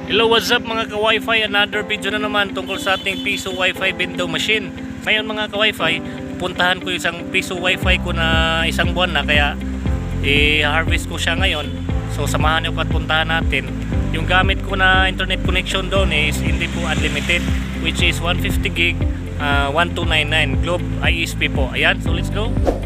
Hello, what's up mga ka-Wi-Fi? Another video na naman tungkol sa ating Piso Wi-Fi window machine. Ngayon mga ka-Wi-Fi, puntahan ko isang Piso Wi-Fi ko na isang buwan na, kaya i-harvest ko siya ngayon. So samahan niyo ko at puntahan natin. Yung gamit ko na internet connection doon is hindi po unlimited, which is 150 gig 1299 Globe ISP po. Ayan, so let's go.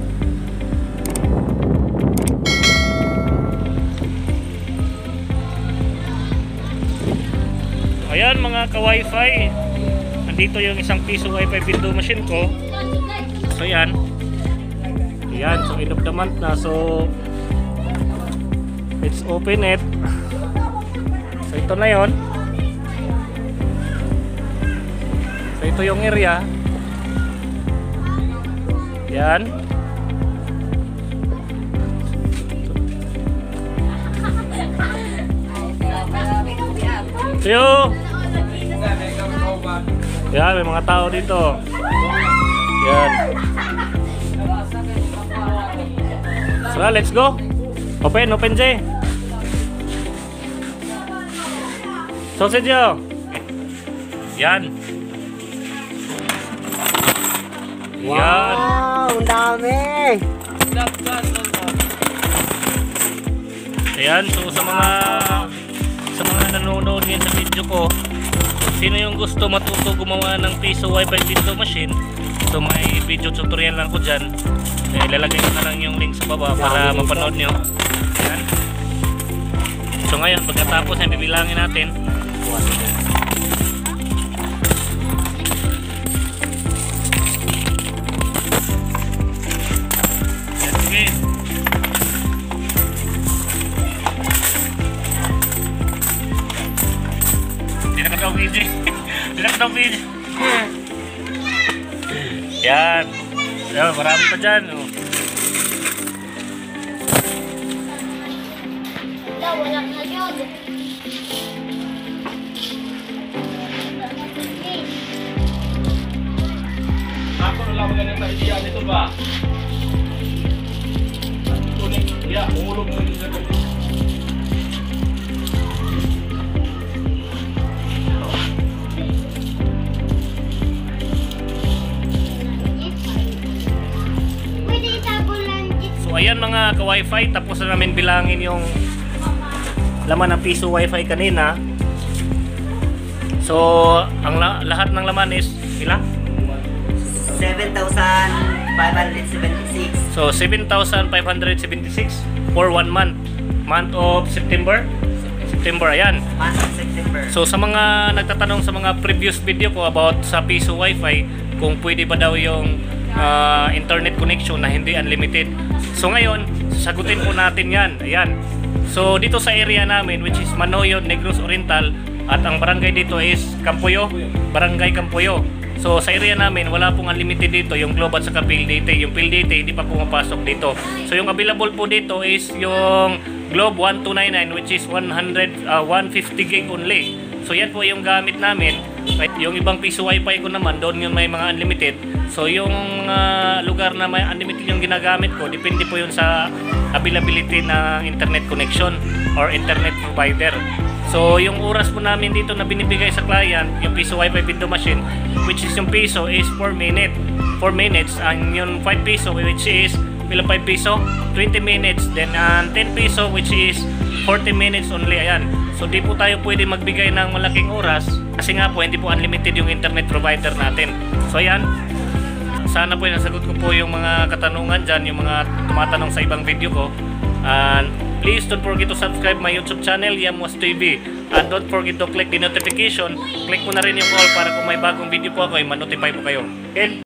Ayan mga ka-Wi-Fi, nandito yung isang Piso Wi-Fi window machine ko. So yan. Ayan, so end of the month na. So let's open it. So ito na yon. So ito yung area. Yan. Yo. Yan, may mga tao dito. Yan. So let's go. Open Jay. Sausage yo. Yan. Wow, ang dami. Ayan, so sa mga nanonood ngayon sa video ko, sino yung gusto matuto gumawa ng Piso Wi-Fi window machine, so may video tutorial lang ko dyan. Ilalagay ko na lang yung link sa baba para mapanood nyo. Ayan. So ngayon, pagkatapos ay bibilangin natin. Ayan, sige. Video. Yan. Yan, marami pa dyan. Oh. Wala na yun. Ako na lang ganyan sa idea nito ba? Tuning, ya, umulog mo yung sagot. Ayan mga ka-Wi-Fi, tapos na namin bilangin yung laman ng Piso Wi-Fi kanina. So ang lahat ng laman is ilan? 7,576. So 7,576 for 1 month. Month of September. Ayan. Month of September. So sa mga nagtatanong sa mga previous video ko about sa Piso Wi-Fi, kung pwede ba daw yung internet connection na hindi unlimited. So ngayon, sagutin po natin yan. Ayan. So dito sa area namin, which is Manoyod, Negros Oriental, at ang barangay dito is Campoyo, Barangay Campoyo. So sa area namin, wala pong unlimited dito, yung Globe at saka PLDT. Yung PLDT hindi pa pumapasok dito. So yung available po dito is yung Globe 1299, which is 150 gig only. So yan po yung gamit namin. Yung ibang Piso Wi-Fi ko naman, doon yung may mga unlimited. So yung lugar na may unlimited yung ginagamit ko, depende po yun sa availability ng internet connection or internet provider. So yung oras po namin dito na binibigay sa client, yung Piso Wi-Fi window machine, which is yung piso is 4 minutes. 4 minutes, and yung 5 piso which is 5 piso, 20 minutes, then 10 piso which is 40 minutes only. Ayan. So di po tayo pwede magbigay ng malaking oras kasi nga po hindi po unlimited yung internet provider natin. So ayan. Sana po nasagot ko po yung mga katanungan dyan, yung mga tumatanong sa ibang video ko. And please don't forget to subscribe my YouTube channel, Yamos TV. And don't forget to click the notification. Click mo na rin yung all para kung may bagong video po ako ay ma-notify po kayo. Okay?